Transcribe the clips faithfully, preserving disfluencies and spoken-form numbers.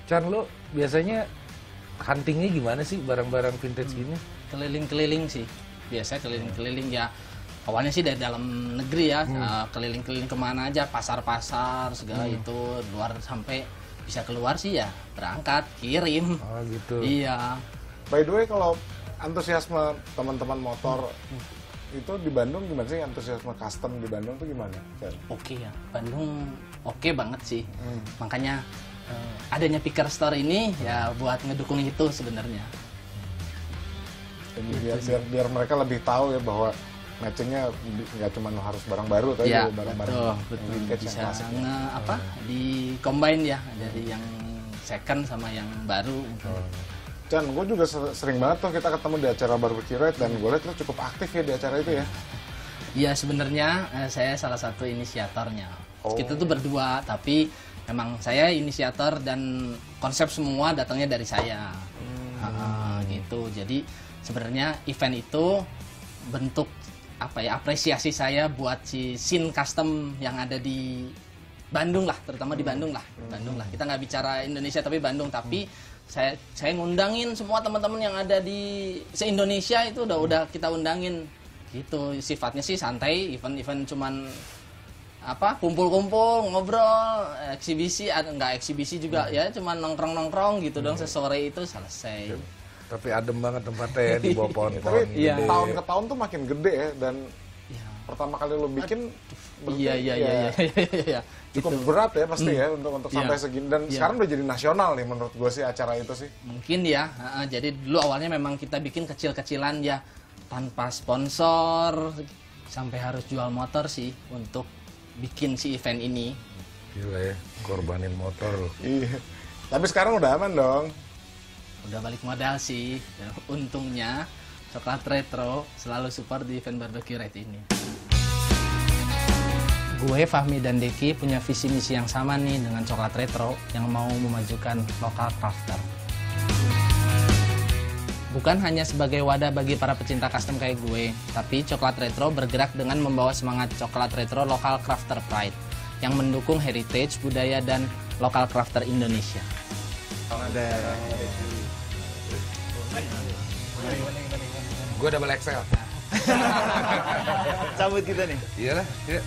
Chan, lo biasanya huntingnya gimana sih barang-barang vintage gini? Keliling-keliling sih, biasanya keliling-keliling ya. Awalnya sih dari dalam negeri ya, keliling-keliling hmm. uh, kemana aja, pasar-pasar segala hmm. itu, luar sampai bisa keluar sih ya berangkat, kirim. Oh gitu. Iya. By the way, kalau antusiasme teman-teman motor hmm. itu di Bandung gimana sih, antusiasme custom di Bandung tuh gimana? Oke okay ya, Bandung oke okay banget sih. Hmm. Makanya uh, adanya Picker Store ini ya buat ngedukung itu sebenarnya. Jadi biar, biar, biar mereka lebih tahu ya bahwa matchingnya nggak cuma harus barang baru, tapi ya, barang-barang vintage yang klasik. Nge, apa di combine ya dari yang second sama yang baru. Oh. Chan, gue juga sering banget tuh kita ketemu di acara Barbecue Ride dan gue lihat lo cukup aktif ya di acara itu ya. Iya sebenarnya eh, saya salah satu inisiatornya. Oh. Kita tuh berdua, tapi memang saya inisiator dan konsep semua datangnya dari saya. Hmm. Uh, gitu. Jadi sebenarnya event itu bentuk apa ya, apresiasi saya buat si scene custom yang ada di Bandung lah, terutama di Bandung lah, Bandung lah. Kita nggak bicara Indonesia tapi Bandung, tapi hmm. saya saya ngundangin semua teman-teman yang ada di se-Indonesia itu udah udah kita undangin. Gitu, sifatnya sih santai, event-event cuman apa kumpul-kumpul, ngobrol, eksibisi, ada nggak eksibisi juga hmm. ya, cuman nongkrong-nongkrong gitu hmm. dong, sesore itu selesai. Hmm. Tapi adem banget tempatnya ya, di bawah pohon-pohon. Tapi iya. tahun ke tahun tuh makin gede ya, dan ya. pertama kali lo bikin iya iya iya iya iya cukup gitu. Berat ya pasti hmm. ya untuk untuk sampai ya. segini, dan ya. sekarang udah jadi nasional nih menurut gue sih acara itu sih. Mungkin ya, uh, jadi dulu awalnya memang kita bikin kecil-kecilan ya, tanpa sponsor, sampai harus jual motor sih untuk bikin si event ini. Gila ya, korbanin motor. Iya. Tapi sekarang udah aman dong. Udah balik modal sih, untungnya Coklat Retro selalu support di event Barbecue Ride ini. Gue, Fahmi, dan Deki punya visi misi yang sama nih dengan Coklat Retro yang mau memajukan lokal crafter. Bukan hanya sebagai wadah bagi para pecinta custom kayak gue, tapi Coklat Retro bergerak dengan membawa semangat Coklat Retro Local Crafter Pride yang mendukung heritage, budaya, dan lokal crafter Indonesia. Ada gue double X L. Cabut kita nih. Iyalah, iya.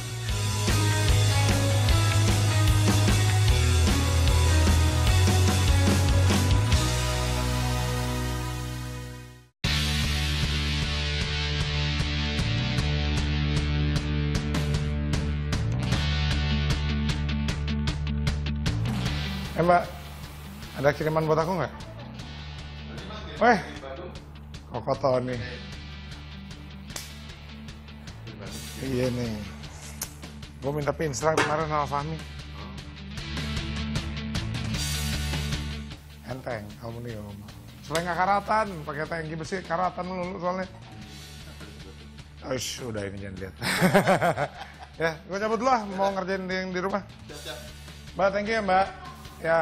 Eh Mbak, ada kiriman buat aku nggak? Weh, Kokoto nih. Iya nih. Gue minta pinsel kemarin sama Fahmi. Enteng, aluminium. Selain nggak karatan, pakai tangki besi, karatan dulu soalnya. Uish, udah ini jangan lihat. Ya, gue cabut dulu lah, mau ngerjain yang di rumah. Mbak, thank you ya Mbak. Ya.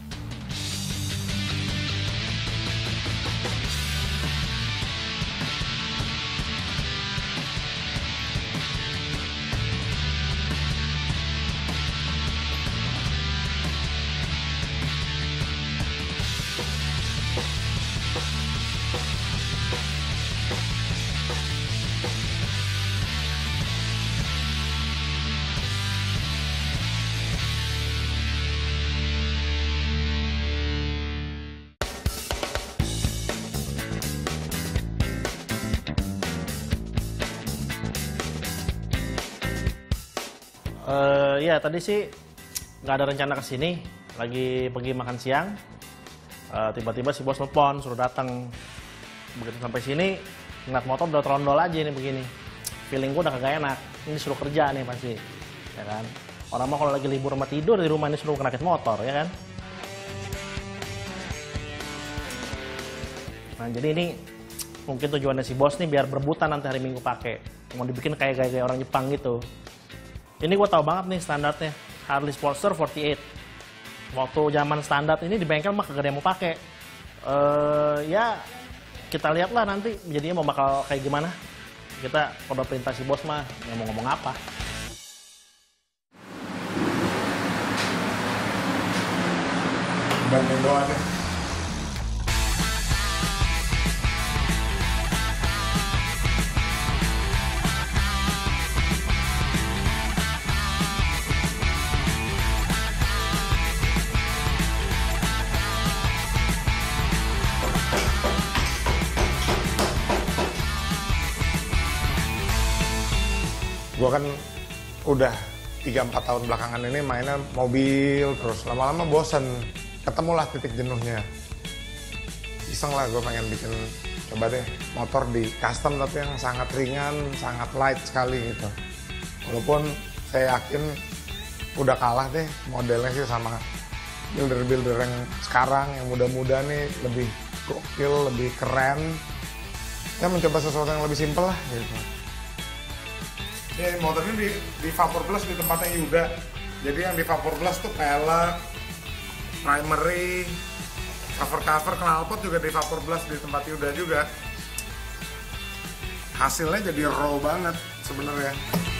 Uh, ya tadi sih nggak ada rencana ke sini, lagi pergi makan siang. Tiba-tiba uh, si bos telepon suruh datang. Begitu sampai sini ngeliat motor udah trondol aja nih begini. Feeling gue udah kagak enak. Ini suruh kerja nih pasti, ya kan? Orang mah kalau lagi libur sama tidur di rumah ini suruh ngerakit motor, ya kan? Nah jadi ini mungkin tujuannya si bos nih biar berebutan nanti hari Minggu pakai. Mau dibikin kayak gaya orang Jepang gitu. Ini gue tahu banget nih standarnya, Harley Sportster empat delapan. Waktu zaman standar ini di bengkel mah kagak ada yang mau pakai. Uh, ya kita lihatlah nanti jadinya mau bakal kayak gimana. Kita pada perintah si bos mah yang mau ngomong apa. Banding doang deh. Gue kan udah tiga empat tahun belakangan ini mainnya mobil, terus lama-lama bosen. Ketemulah titik jenuhnya. Iseng lah gue pengen bikin, coba deh, motor di custom tapi yang sangat ringan, sangat light sekali gitu. Walaupun saya yakin udah kalah deh modelnya sih sama builder-builder yang sekarang, yang muda-muda nih, lebih gokil, lebih keren. Ya mencoba sesuatu yang lebih simpel lah gitu. Ya, motor ini di, di Vapor Plus di tempatnya Yuda. Jadi yang di Vapor Plus tuh pelek, primary, cover-cover, knalpot juga di Vapor Plus di tempat Yuda juga. Hasilnya jadi raw banget sebenarnya.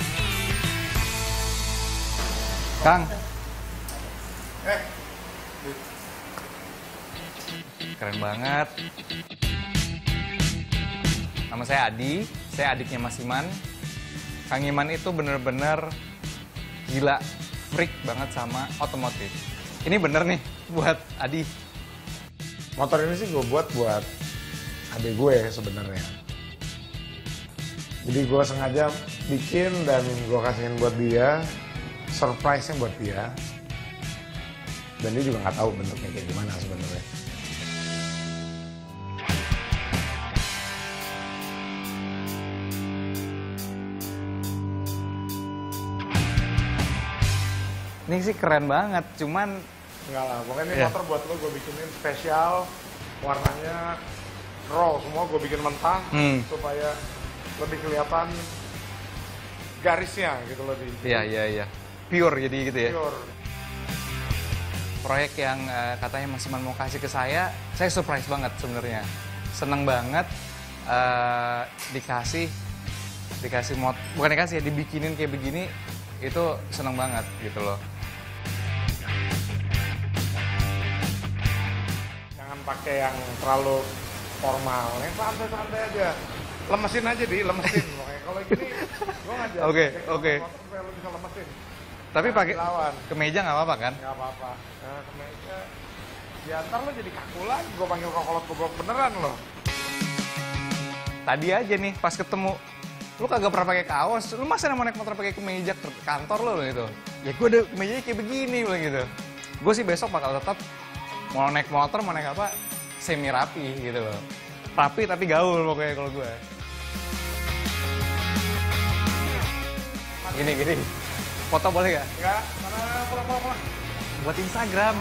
Kang, Eh, keren banget. Nama saya Adi, saya adiknya Mas Iman. Kang Iman itu bener-bener gila, freak banget sama otomotif. Ini bener nih buat Adi. motor ini sih gue buat buat adik gue sebenarnya. Jadi gue sengaja bikin dan gue kasihin buat dia, surprise-nya buat dia. Dan dia juga nggak tahu bentuknya kayak gimana sebenarnya. Ini sih keren banget, cuman Enggak lah, pokoknya ini Iya. motor buat lo gue bikinin spesial, warnanya raw, semua gue bikin mentah Hmm. supaya lebih kelihatan garisnya gitu lebih. iya iya iya, pure jadi gitu ya. Pure. Proyek yang eh, katanya Mas Iman mau kasih ke saya, saya surprise banget sebenarnya. Seneng banget eh, dikasih dikasih mod, bukan dikasih ya, dibikinin kayak begini, itu seneng banget gitu loh. Jangan pakai yang terlalu formal, yang santai-santai aja. Lemesin aja di, lemesin. Pokoknya kalau gini, gue ngajak. Oke, oke. Supaya lo bisa lemesin. Tapi Jangan pakai dilawan. kemeja nggak apa-apa kan? Nggak apa-apa. Nah, kemeja. Ya ntar lo jadi kaku lagi, gue panggil kokolot goblok beneran lo. Tadi aja nih pas ketemu, lu kagak pernah pakai kaos, lu masa mau naik motor pakai kemeja ke kantor lo gitu? Ya gue udah kemejanya kayak begini lo gitu. Gue sih besok bakal tetap mau naik motor, mau naik apa, semi rapi gitu loh. Rapi tapi gaul pokoknya kalau gue. Gini gini, foto boleh gak? Enggak, mana pulang-pulang. Buat Instagram.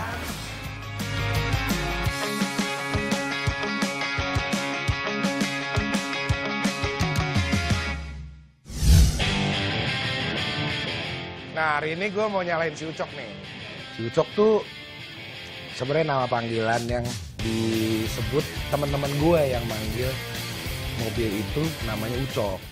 Nah, hari ini gue mau nyalain si Ucok nih. Si Ucok tuh sebenarnya nama panggilan yang disebut teman-teman gue yang manggil mobil itu namanya Ucok.